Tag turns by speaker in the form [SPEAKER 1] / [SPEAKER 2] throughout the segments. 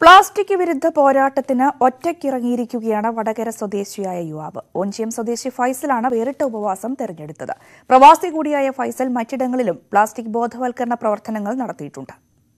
[SPEAKER 1] Plastic വിരുദ്ധ പോരാട്ടത്തിന് ഒറ്റയ്ക്കിറങ്ങിയിരിക്കുകയാണ് വടകര സ്വദേശിയായ യുവാവ്. ഓഞ്ചിയം സ്വദേശി ഫൈസലാണ് വേറിട്ട ഉപവാസം തെരഞ്ഞെടുത്തത്. പ്രവാസി കൂടിയായ ഫൈസൽ മറ്റിടങ്ങളിലും പ്ലാസ്റ്റിക് ബോധവൽക്കരണ പ്രവർത്തനങ്ങൾ നടത്തിയിട്ടുണ്ട്.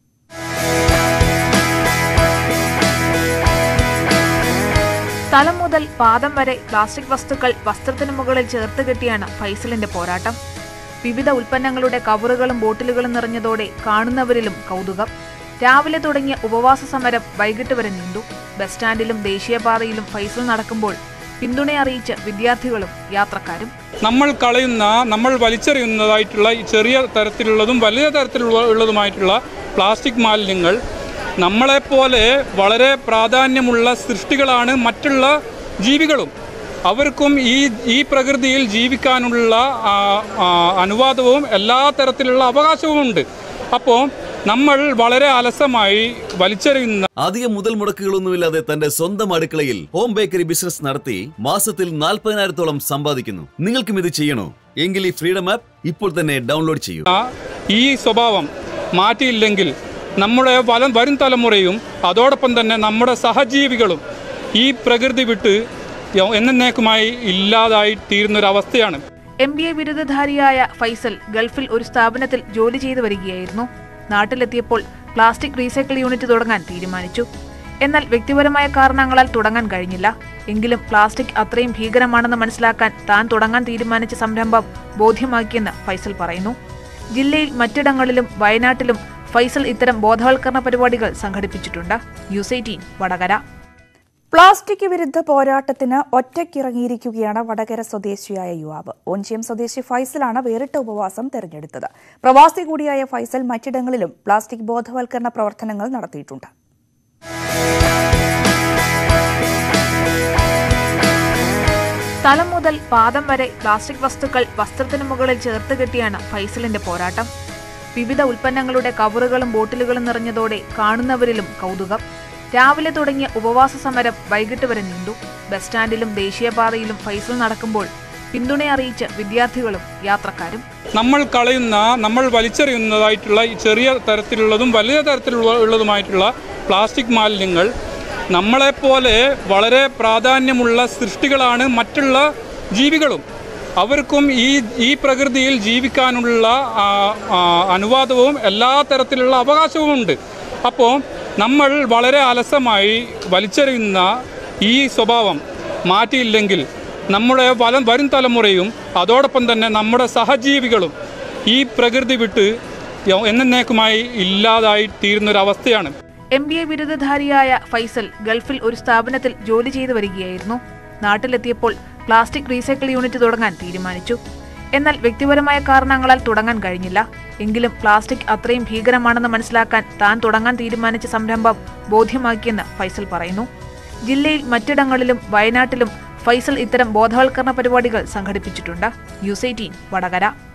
[SPEAKER 2] തലം മുതൽ പാദം വരെ പ്ലാസ്റ്റിക് വസ്തുക്കൾ വസ്ത്രത്തിന് മുകളിൽ ചേർത്ത് കെട്ടിയാണ് ഫൈസലിന്റെ പോരാട്ടം. വിവിധ ഉൽപ്പന്നങ്ങളുടെ കവറുകളും ബോട്ടിലുകളും നിറഞ്ഞതോടെ കാണുന്നവരിലും കൗതുകം. രാവിലെ തുടങ്ങിയ ഉപവാസ സമരം വൈകിട്ട് വരെ നീണ്ടു. ബസ് സ്റ്റാൻഡിലും ദേശീയപാതയിലും ഫൈസൽ നടക്കുമ്പോൾ പിന്തുണയറിയിച്ച് വിദ്യാർത്ഥികളും യാത്രക്കാരും.
[SPEAKER 3] നമ്മൾ വലിച്ചെറിയുന്നതായിട്ടുള്ള ചെറിയ തരത്തിലുള്ളതും വലിയ തരത്തിലുള്ളതുമായിട്ടുള്ള പ്ലാസ്റ്റിക് മാലിന്യങ്ങൾ നമ്മളെപ്പോലെ വളരെ പ്രാധാന്യമുള്ള സൃഷ്ടികളാണ് മറ്റുള്ള ജീവികളും. അവർക്കും ഈ പ്രകൃതിയിൽ ജീവിക്കാനുള്ള അനുവാദവും എല്ലാ തരത്തിലുള്ള അവകാശവും ഉണ്ട്. അപ്പോൾ നമ്മൾ വളരെ അലസമായി വലിച്ചെറിയുന്ന
[SPEAKER 4] അധികം മുതൽ മുടക്കുകളൊന്നുമില്ലാതെ തന്റെ സ്വന്തം അടുക്കളയിൽ ഹോം ബേക്കറി ബിസിനസ് നടത്തി മാസത്തിൽ 40,000-ഓളം സമ്പാദിക്കുന്നു. നിങ്ങൾക്കും ഇത് ചെയ്യണോ? എങ്കിൽ ഈ ഫ്രീഡം ആപ്പ് ഇപ്പോൾ തന്നെ ഡൗൺലോഡ് ചെയ്യൂ.
[SPEAKER 3] ഈ സ്വഭാവം മാറ്റിയില്ലെങ്കിൽ നമ്മുടെ വരും തലമുറയും അതോടൊപ്പം തന്നെ നമ്മുടെ സഹജീവികളും ഈ പ്രകൃതി വിട്ട് എന്നേക്കുമായി ഇല്ലാതായി തീരുന്നൊരവസ്ഥയാണ്.
[SPEAKER 2] MBA ബിരുദധാരിയായ ഫൈസൽ ഗൾഫിൽ ഒരു സ്ഥാപനത്തിൽ ജോലി ചെയ്തു വരികയായിരുന്നു. നാട്ടിലെത്തിയപ്പോൾ പ്ലാസ്റ്റിക് റീസൈക്കിൾ യൂണിറ്റ് തുടങ്ങാൻ തീരുമാനിച്ചു. എന്നാൽ വ്യക്തിപരമായ കാരണങ്ങളാൽ തുടങ്ങാൻ കഴിഞ്ഞില്ല. എങ്കിലും പ്ലാസ്റ്റിക് അത്രയും ഭീകരമാണെന്ന് മനസ്സിലാക്കാൻ താൻ തുടങ്ങാൻ തീരുമാനിച്ച സംരംഭം ബോധ്യമാക്കിയെന്ന് ഫൈസൽ പറയുന്നു. ജില്ലയിൽ മറ്റിടങ്ങളിലും വയനാട്ടിലും ഫൈസൽ ഇത്തരം ബോധവൽക്കരണ പരിപാടികൾ സംഘടിപ്പിച്ചിട്ടുണ്ട്. ന്യൂസ് 18 വടകര.
[SPEAKER 1] പ്ലാസ്റ്റിക് വിരുദ്ധ പോരാട്ടത്തിന് ഒറ്റയ്ക്കിറങ്ങിയിരിക്കുകയാണ് വടകര സ്വദേശിയായ യുവാവ്. ഓഞ്ചിയം സ്വദേശി ഫൈസലാണ് വേറിട്ട ഉപവാസം തെരഞ്ഞെടുത്തത്. പ്രവാസി കൂടിയായ ഫൈസൽ മറ്റിടങ്ങളിലും പ്ലാസ്റ്റിക് ബോധവൽക്കരണ പ്രവർത്തനങ്ങൾ നടത്തിയിട്ടുണ്ട്.
[SPEAKER 2] തലം മുതൽ പാദം വരെ പ്ലാസ്റ്റിക് വസ്തുക്കൾ വസ്ത്രത്തിന് മുകളിൽ ചേർത്ത് കെട്ടിയാണ് ഫൈസലിന്റെ പോരാട്ടം. വിവിധ ഉൽപ്പന്നങ്ങളുടെ കവറുകളും ബോട്ടിലുകളും നിറഞ്ഞതോടെ കാണുന്നവരിലും കൗതുകം. രാവിലെ തുടങ്ങിയ ഉപവാസ സമരം വൈകിട്ട് വരെ നീണ്ടു. ബസ് സ്റ്റാൻഡിലും ദേശീയപാതയിലും ഫൈസൽ നടക്കുമ്പോൾ പിന്തുണയറിയിച്ച് വിദ്യാർത്ഥികളും യാത്രക്കാരും.
[SPEAKER 3] നമ്മൾ വലിച്ചെറിയുന്നതായിട്ടുള്ള ചെറിയ തരത്തിലുള്ളതും വലിയ തരത്തിലുള്ളതുമായിട്ടുള്ള പ്ലാസ്റ്റിക് മാലിന്യങ്ങൾ നമ്മളെപ്പോലെ വളരെ പ്രാധാന്യമുള്ള സൃഷ്ടികളാണ് മറ്റുള്ള ജീവികളും. അവർക്കും ഈ പ്രകൃതിയിൽ ജീവിക്കാനുള്ള അനുവാദവും എല്ലാ തരത്തിലുള്ള അവകാശവും ഉണ്ട്. അപ്പോൾ നമ്മൾ വളരെ അലസമായി വലിച്ചെറിയുന്ന ഈ സ്വഭാവം മാറ്റിയില്ലെങ്കിൽ നമ്മുടെ വരും തലമുറയും അതോടൊപ്പം തന്നെ നമ്മുടെ സഹജീവികളും ഈ പ്രകൃതി വിട്ട് എന്നേക്കുമായി ഇല്ലാതായി തീരുന്നൊരവസ്ഥയാണ്.
[SPEAKER 2] MBA ബിരുദധാരിയായ ഫൈസൽ ഗൾഫിൽ ഒരു സ്ഥാപനത്തിൽ ജോലി ചെയ്തു വരികയായിരുന്നു. നാട്ടിലെത്തിയപ്പോൾ പ്ലാസ്റ്റിക് റീസൈക്കിൾ യൂണിറ്റ് തുടങ്ങാൻ തീരുമാനിച്ചു. എന്നാൽ വ്യക്തിപരമായ കാരണങ്ങളാൽ തുടങ്ങാൻ കഴിഞ്ഞില്ല. എങ്കിലും പ്ലാസ്റ്റിക് അത്രയും ഭീകരമാണെന്ന് മനസ്സിലാക്കാൻ താൻ തുടങ്ങാൻ തീരുമാനിച്ച സംരംഭം ബോധ്യമാക്കിയെന്ന് ഫൈസൽ പറയുന്നു. ജില്ലയിൽ മറ്റിടങ്ങളിലും വയനാട്ടിലും ഫൈസൽ ഇത്തരം ബോധവൽക്കരണ പരിപാടികൾ സംഘടിപ്പിച്ചിട്ടുണ്ട്. ന്യൂസ് 18 വടകര.